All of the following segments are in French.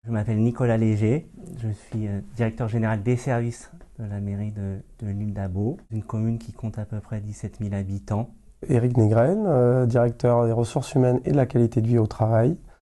Je m'appelle Nicolas Léger, je suis directeur général des services de la mairie de l'île d'Abo, une commune qui compte à peu près 17 000 habitants. Éric Négrel, directeur des ressources humaines et de la qualité de vie au travail.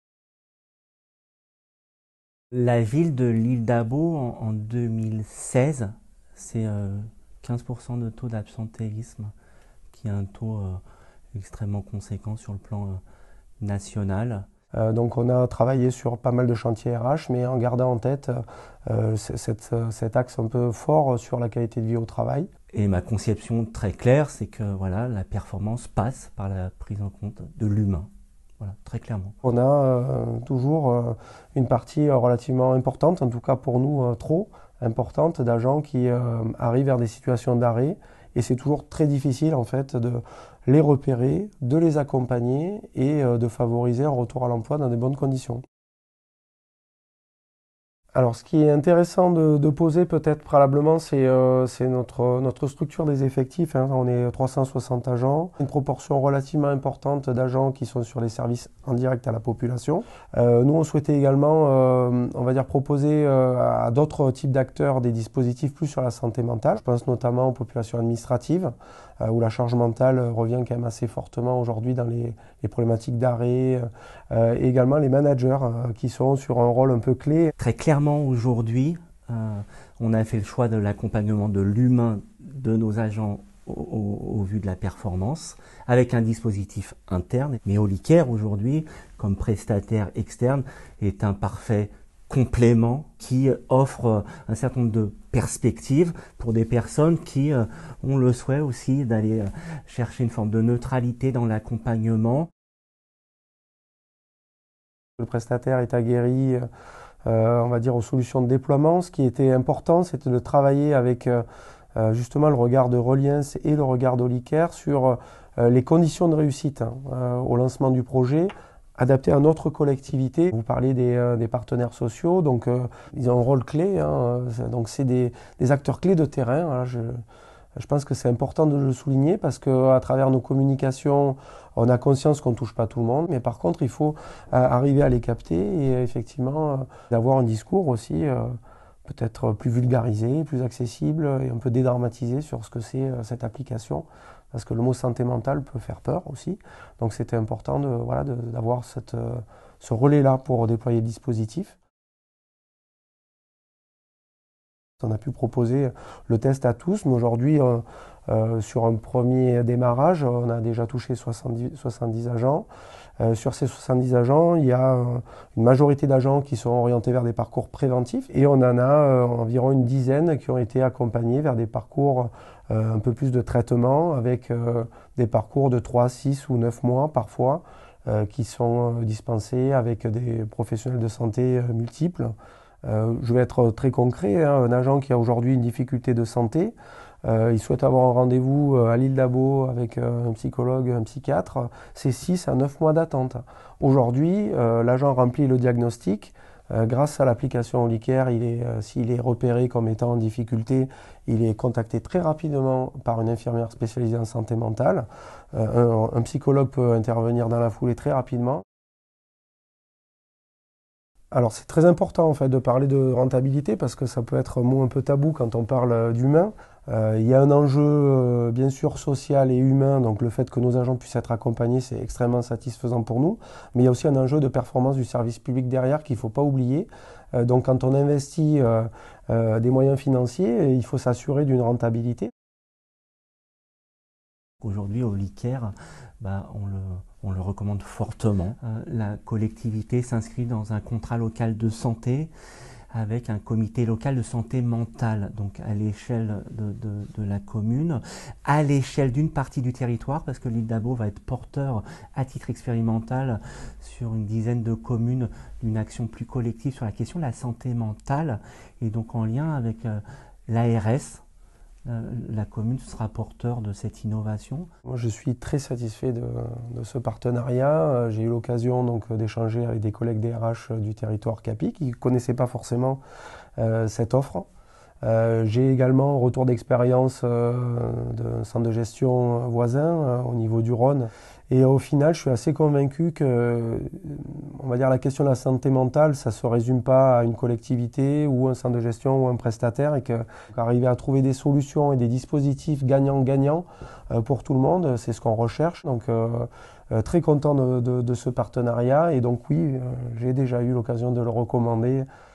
La ville de l'île d'Abo en 2016, c'est 15% de taux d'absentéisme, qui est un taux extrêmement conséquent sur le plan national. Donc on a travaillé sur pas mal de chantiers RH, mais en gardant en tête cet axe un peu fort sur la qualité de vie au travail. Et ma conception très claire, c'est que voilà, la performance passe par la prise en compte de l'humain. Voilà, très clairement. On a toujours une partie relativement importante, en tout cas pour nous trop importante, d'agents qui arrivent vers des situations d'arrêt. Et c'est toujours très difficile en fait de les repérer, de les accompagner et de favoriser un retour à l'emploi dans des bonnes conditions. Alors, ce qui est intéressant de poser peut-être préalablement, c'est notre structure des effectifs, hein. On est 360 agents, une proportion relativement importante d'agents qui sont sur les services en direct à la population. Nous, on souhaitait également, on va dire, proposer à d'autres types d'acteurs des dispositifs plus sur la santé mentale. Je pense notamment aux populations administratives, où la charge mentale revient quand même assez fortement aujourd'hui dans les problématiques d'arrêt, et également les managers qui sont sur un rôle un peu clé. Très clairement aujourd'hui, on a fait le choix de l'accompagnement de l'humain de nos agents au vu de la performance, avec un dispositif interne. Mais Olicare aujourd'hui, comme prestataire externe, est un parfait complément qui offre un certain nombre de perspectives pour des personnes qui ont le souhait aussi d'aller chercher une forme de neutralité dans l'accompagnement. Le prestataire est aguerri, on va dire, aux solutions de déploiement. Ce qui était important, c'était de travailler avec justement le regard de Reliens et le regard d'Olicare sur les conditions de réussite au lancement du projet, adapté à notre collectivité. Vous parlez des partenaires sociaux, donc ils ont un rôle clé, hein, donc c'est des acteurs clés de terrain. Voilà, je pense que c'est important de le souligner parce qu'à travers nos communications, on a conscience qu'on ne touche pas tout le monde, mais par contre, il faut arriver à les capter et effectivement d'avoir un discours aussi peut-être plus vulgarisé, plus accessible et un peu dédramatisé sur ce que c'est cette application. Parce que le mot santé mentale peut faire peur aussi. Donc c'était important d'avoir ce relais-là pour déployer le dispositif. On a pu proposer le test à tous, mais aujourd'hui, sur un premier démarrage, on a déjà touché 70 agents. Sur ces 70 agents, il y a une majorité d'agents qui sont orientés vers des parcours préventifs et on en a environ une dizaine qui ont été accompagnés vers des parcours un peu plus de traitement avec des parcours de 3, 6 ou 9 mois parfois qui sont dispensés avec des professionnels de santé multiples. Je vais être très concret, hein. Un agent qui a aujourd'hui une difficulté de santé, il souhaite avoir un rendez-vous à l'île d'Abo avec un psychologue, un psychiatre, c'est 6 à 9 mois d'attente. Aujourd'hui, l'agent remplit le diagnostic. Grâce à l'application Olicare, s'il est repéré comme étant en difficulté, il est contacté très rapidement par une infirmière spécialisée en santé mentale. Un psychologue peut intervenir dans la foulée très rapidement. Alors c'est très important en fait de parler de rentabilité parce que ça peut être un mot un peu tabou quand on parle d'humain. Il y a un enjeu bien sûr social et humain, donc le fait que nos agents puissent être accompagnés, c'est extrêmement satisfaisant pour nous. Mais il y a aussi un enjeu de performance du service public derrière qu'il ne faut pas oublier. Donc quand on investit des moyens financiers, il faut s'assurer d'une rentabilité. Aujourd'hui, Olicare, on le recommande fortement. La collectivité s'inscrit dans un contrat local de santé avec un comité local de santé mentale, donc à l'échelle de la commune, à l'échelle d'une partie du territoire, parce que l'île d'Abo va être porteur à titre expérimental sur une dizaine de communes d'une action plus collective sur la question de la santé mentale, et donc en lien avec l'ARS. La commune sera porteur de cette innovation. Moi, je suis très satisfait de ce partenariat. J'ai eu l'occasion donc d'échanger avec des collègues DRH du territoire CAPI qui ne connaissaient pas forcément cette offre. J'ai également un retour d'expérience d'un centre de gestion voisin au niveau du Rhône. Et au final, je suis assez convaincu que, on va dire, la question de la santé mentale, ça ne se résume pas à une collectivité ou un centre de gestion ou un prestataire, et qu'arriver à trouver des solutions et des dispositifs gagnant-gagnant pour tout le monde, c'est ce qu'on recherche. Donc, très content de ce partenariat, et donc oui, j'ai déjà eu l'occasion de le recommander